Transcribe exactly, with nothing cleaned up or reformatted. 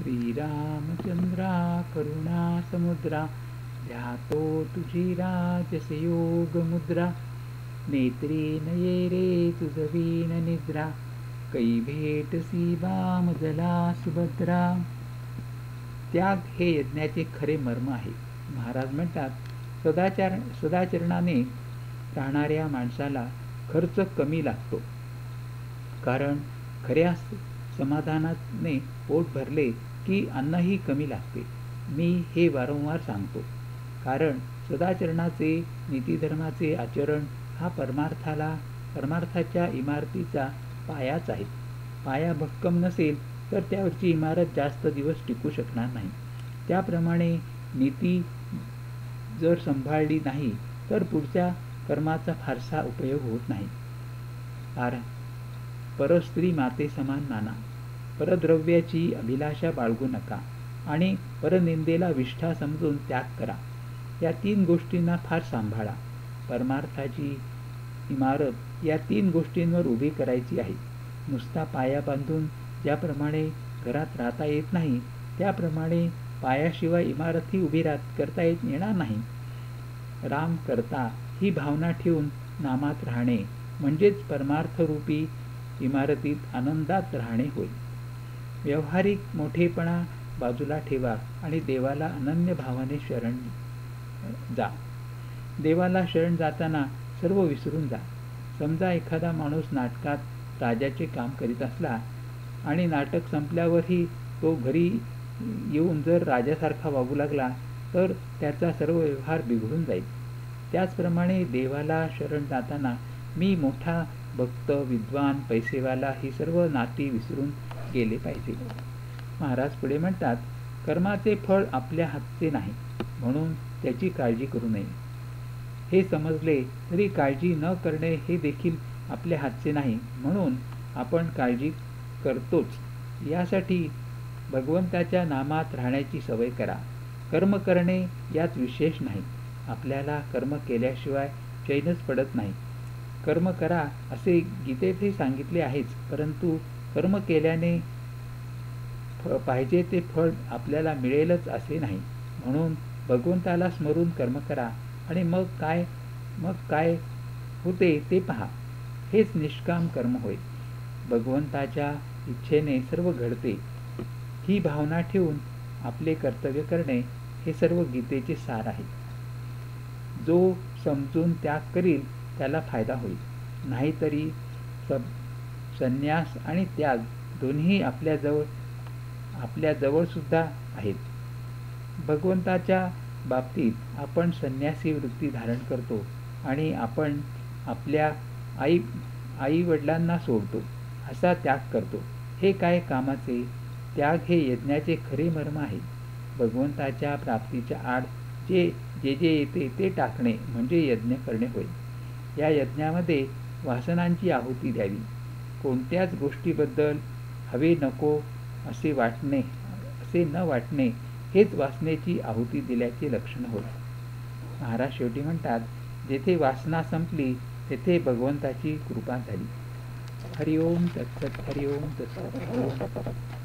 श्रीरामचंद्रा करुणा समुद्रा, ध्यातो तुझी राजस योग मुद्रा. नेत्री नये रे तुझवीन निद्रा, कै भेटसी वामजला सुभद्रा. त्याग हे यज्ञाचे खरे मर्म आहे. महाराज म्हणतात, सदाचार सदाचरणाने राहणाऱ्या माणसाला खर्च कमी लागतो, कारण खऱ्या समाधानाने पोट भरले की अन्नही कमी लागते. मी हे वारंवार सांगतो, कारण सदाचरणाचे नीतिधर्माचे आचरण हा परमार्थाला परमार्थाच्या इमारतीचा पायाच आहे. पाया भक्कम नसेल तर त्यावरची इमारत जास्त दिवस टिकू शकणार नाही. त्याप्रमाणे नीती जर सांभाळली नाही तर पुढच्या कर्माचा फारसा उपयोग होत नाही. कारण परस्त्री माते समान माना, परद्रव्याची अभिलाषा बाळगू नका आणि परनिंदेला विष्ठा समजून त्याग करा. या तीन गोष्टींना फार सांभाळा. परमार्थाची इमारत या तीन गोष्टींवर उभी करायची आहे. नुसता पाया बांधून ज्याप्रमाणे घरात राहता येत नाही, त्याप्रमाणे पायाशिवाय इमारतही उभी राहत करता येत येणार नाही. राम करता ही भावना ठेवून नामात राहणे म्हणजेच परमार्थरूपी इमारतीत आनंदात राहणे होय. व्यावहारिक मोठेपणा बाजूला ठेवा आणि देवाला अनन्य भावाने शरण जा. देवाला शरण जाताना सर्व विसरून जा. समजा एखादा माणूस नाटकात राजाचे काम करीत असला आणि नाटक संपल्यावरही तो घरी येऊन जर राजासारखा वागू लागला तर त्याचा सर्व व्यवहार बिघडून जाईल. त्याचप्रमाणे देवाला शरण जाताना मी मोठा भक्त, विद्वान, पैसेवाला ही सर्व नाती विसरून गेले पाहिजे. महाराज पुढे म्हणतात, कर्माचे फळ आपल्या हातचे नाही म्हणून त्याची काळजी करू नये. हे समजले तरी काळजी न करणे हे देखील आपल्या हातचे नाही म्हणून आपण काळजी करतोच. यासाठी भगवंताच्या नामात राहण्याची सवय करा. कर्म करणे यात विशेष नाही. आपल्याला कर्म केल्याशिवाय चैनच पडत नाही. कर्म करा असे गीतेतही सांगितले आहेच, परंतु कर्म केल्याने पाहिजे ते फळ आपल्याला मिळेलच असे नाही. म्हणून भगवंताला स्मरून कर्म करा आणि मग काय मग काय होते ते पहा. हेच निष्काम कर्म होय. भगवंताच्या इच्छेने सर्व घडते ही भावना ठेवून आपले कर्तव्य करणे हे सर्व गीतेचे सार आहे. जो समजून त्याग करील त्याला फायदा होईल. नाहीतरी सब संन्यास आणि त्याग दोन्ही आपल्याजवळ आपल्याजवळ सुद्धा आहेत. भगवंताच्या बाबतीत आपण संन्यासी वृत्ती धारण करतो आणि आपण आपल्या आई आई वडिलांना सोडतो असा त्याग करतो. हे काय कामाचे? त्याग हे यज्ञाचे खरे मर्म आहे. भगवंताच्या प्राप्तीच्या आड जे जे जे येते ते टाकणे म्हणजे यज्ञ करणे होय. या यज्ञामध्ये वासनांची आहुती द्यावी. कोणत्याच गोष्टीबद्दल हवे नको असे वाटणे असे न वाटणे हेच वासनेची आहुती दिल्याचे लक्षण होय. महाराज शेवटी म्हणतात, जेथे वासना संपली तेथे भगवंताची कृपा झाली. हरिओम तत्सत. हरिओम तत्सत.